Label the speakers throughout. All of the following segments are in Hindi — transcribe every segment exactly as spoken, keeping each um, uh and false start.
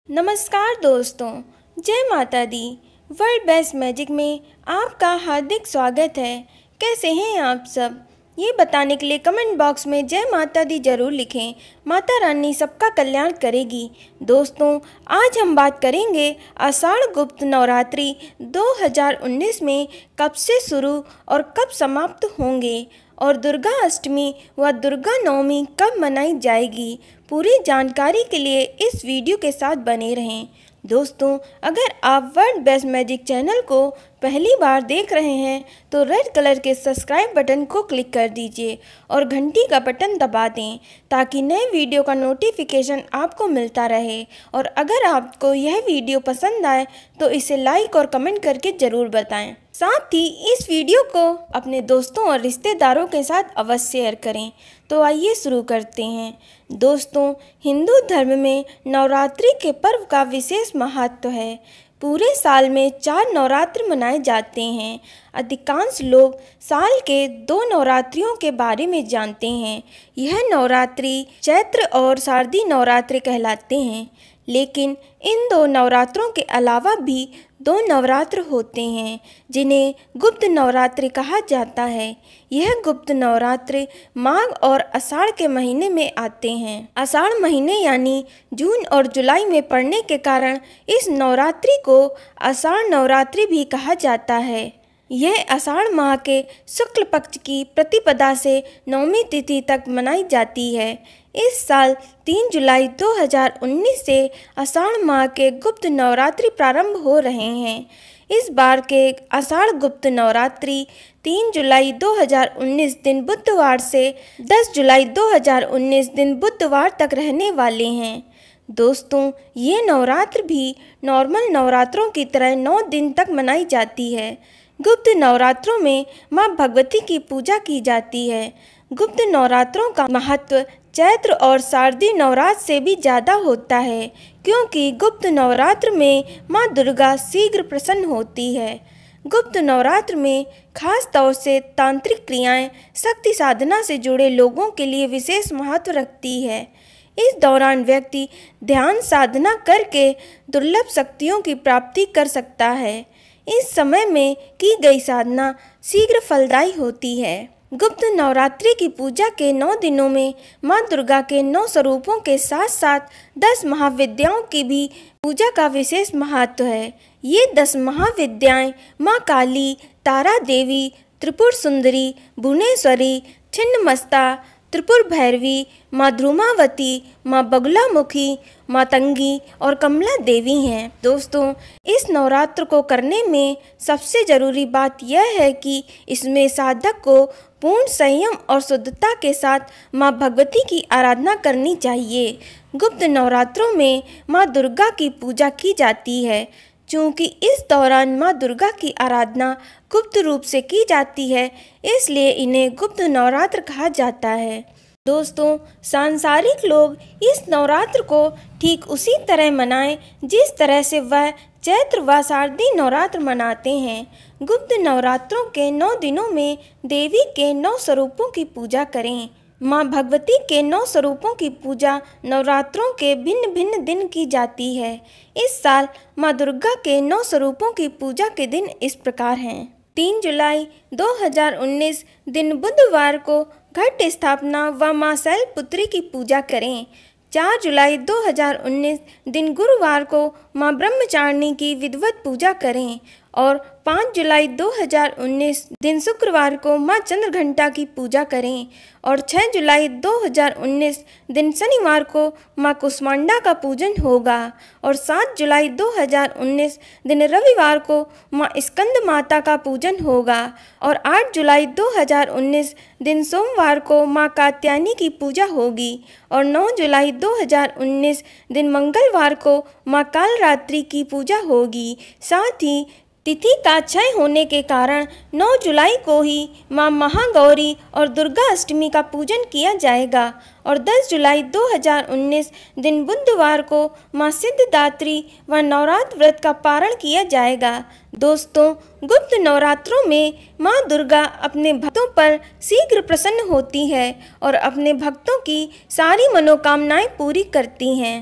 Speaker 1: नमस्कार दोस्तों, जय माता दी। वर्ल्ड बेस्ट मैजिक में आपका हार्दिक स्वागत है। कैसे हैं आप सब? ये बताने के लिए कमेंट बॉक्स में जय माता दी ज़रूर लिखें। माता रानी सबका कल्याण करेगी। दोस्तों, आज हम बात करेंगे आषाढ़ गुप्त नवरात्रि दो हज़ार उन्नीस में कब से शुरू और कब समाप्त होंगे और दुर्गा अष्टमी व दुर्गा नवमी कब मनाई जाएगी। पूरी जानकारी के लिए इस वीडियो के साथ बने रहें। दोस्तों, अगर आप वर्ल्ड बेस्ट मैजिक चैनल को पहली बार देख रहे हैं तो रेड कलर के सब्सक्राइब बटन को क्लिक कर दीजिए और घंटी का बटन दबा दें ताकि नए वीडियो का नोटिफिकेशन आपको मिलता रहे। और अगर आपको यह वीडियो पसंद आए तो इसे लाइक और कमेंट करके ज़रूर बताएं। साथ ही इस वीडियो को अपने दोस्तों और रिश्तेदारों के साथ अवश्य शेयर करें। तो आइए शुरू करते हैं। दोस्तों, हिंदू धर्म में नवरात्रि के पर्व का विशेष महत्व है। पूरे साल में चार नवरात्र मनाए जाते हैं। अधिकांश लोग साल के दो नवरात्रियों के बारे में जानते हैं। यह नवरात्रि चैत्र और शारदीय नवरात्रि कहलाते हैं। लेकिन इन दो नवरात्रों के अलावा भी दो नवरात्र होते हैं जिन्हें गुप्त नवरात्रि कहा जाता है। यह गुप्त नवरात्र माघ और आषाढ़ के महीने में आते हैं। आषाढ़ महीने यानी जून और जुलाई में पड़ने के कारण इस नवरात्रि को आषाढ़ नवरात्रि भी कहा जाता है। यह आषाढ़ माह के शुक्ल पक्ष की प्रतिपदा से नवमी तिथि तक मनाई जाती है। इस साल तीन जुलाई दो हज़ार उन्नीस से आषाढ़ माह के गुप्त नवरात्रि प्रारंभ हो रहे हैं। इस बार के आषाढ़ गुप्त नवरात्रि तीन जुलाई दो हज़ार उन्नीस दिन बुधवार से दस जुलाई दो हज़ार उन्नीस दिन बुधवार तक रहने वाले हैं। दोस्तों, ये नवरात्र भी नॉर्मल नवरात्रों की तरह नौ दिन तक मनाई जाती है। गुप्त नवरात्रों में माँ भगवती की पूजा की जाती है। गुप्त नवरात्रों का महत्व चैत्र और शारदीय नवरात्र से भी ज़्यादा होता है, क्योंकि गुप्त नवरात्र में माँ दुर्गा शीघ्र प्रसन्न होती है। गुप्त नवरात्र में खास तौर से तांत्रिक क्रियाएं शक्ति साधना से जुड़े लोगों के लिए विशेष महत्व रखती है। इस दौरान व्यक्ति ध्यान साधना करके दुर्लभ शक्तियों की प्राप्ति कर सकता है। इस समय में की गई साधना शीघ्र फलदायी होती है। गुप्त नवरात्रि की पूजा के नौ दिनों में माँ दुर्गा के नौ स्वरूपों के साथ साथ दस महाविद्याओं की भी पूजा का विशेष महत्व है। ये दस महाविद्याएं माँ काली, तारा देवी, त्रिपुर सुंदरी, भुवनेश्वरी, छिन्नमस्ता, त्रिपुर भैरवी, माँ ध्रुमावती, माँ बगुलामुखी, मातंगी और कमला देवी हैं। दोस्तों, इस नवरात्र को करने में सबसे ज़रूरी बात यह है कि इसमें साधक को पूर्ण संयम और शुद्धता के साथ माँ भगवती की आराधना करनी चाहिए। गुप्त नवरात्रों में माँ दुर्गा की पूजा की जाती है। चूँकि इस दौरान माँ दुर्गा की आराधना गुप्त रूप से की जाती है, इसलिए इन्हें गुप्त नवरात्र कहा जाता है। दोस्तों, सांसारिक लोग इस नवरात्र को ठीक उसी तरह मनाएं जिस तरह से वह चैत्र व शारदीय नवरात्र मनाते हैं। गुप्त नवरात्रों के नौ दिनों में देवी के नौ स्वरूपों की पूजा करें। माँ भगवती के नौ स्वरूपों की पूजा नवरात्रों के भिन्न भिन्न दिन की जाती है। इस साल माँ दुर्गा के नौ स्वरूपों की पूजा के दिन इस प्रकार हैं। तीन जुलाई दो हज़ार उन्नीस दिन बुधवार को घट स्थापना व माँ शैलपुत्री की पूजा करें। चार जुलाई दो हज़ार उन्नीस दिन गुरुवार को माँ ब्रह्मचारिणी की विधिवत पूजा करें और पाँच जुलाई दो हज़ार उन्नीस दिन शुक्रवार को माँ चंद्रघंटा की पूजा करें और छह जुलाई दो हज़ार उन्नीस दिन शनिवार को माँ कुष्मांडा का पूजन होगा और सात जुलाई दो हज़ार उन्नीस दिन रविवार को माँ स्कंद माता का पूजन होगा और आठ जुलाई दो हज़ार उन्नीस दिन सोमवार को माँ कात्यायनी की पूजा होगी और नौ जुलाई दो हज़ार उन्नीस दिन मंगलवार को माँ कालरात्रि की पूजा होगी। साथ ही तिथि का क्षय होने के कारण नौ जुलाई को ही माँ महागौरी और दुर्गा अष्टमी का पूजन किया जाएगा और दस जुलाई दो हज़ार उन्नीस दिन बुधवार को माँ सिद्धिदात्री व नवरात्र व्रत का पारण किया जाएगा। दोस्तों, गुप्त नवरात्रों में माँ दुर्गा अपने भक्तों पर शीघ्र प्रसन्न होती है और अपने भक्तों की सारी मनोकामनाएं पूरी करती हैं।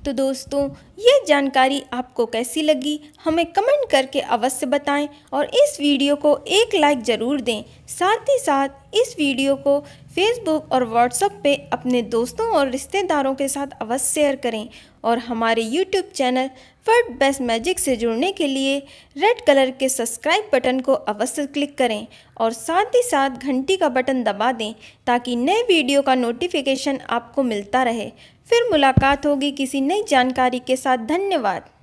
Speaker 1: तो दोस्तों, ये जानकारी आपको कैसी लगी हमें कमेंट करके अवश्य बताएं और इस वीडियो को एक लाइक ज़रूर दें। साथ ही साथ इस वीडियो को फेसबुक और व्हाट्सएप पे अपने दोस्तों और रिश्तेदारों के साथ अवश्य शेयर करें और हमारे YouTube channel world best magic से जुड़ने के लिए रेड कलर के सब्सक्राइब बटन को अवश्य क्लिक करें और साथ ही साथ घंटी का बटन दबा दें ताकि नए वीडियो का नोटिफिकेशन आपको मिलता रहे। फिर मुलाकात होगी किसी नई जानकारी के साथ। धन्यवाद।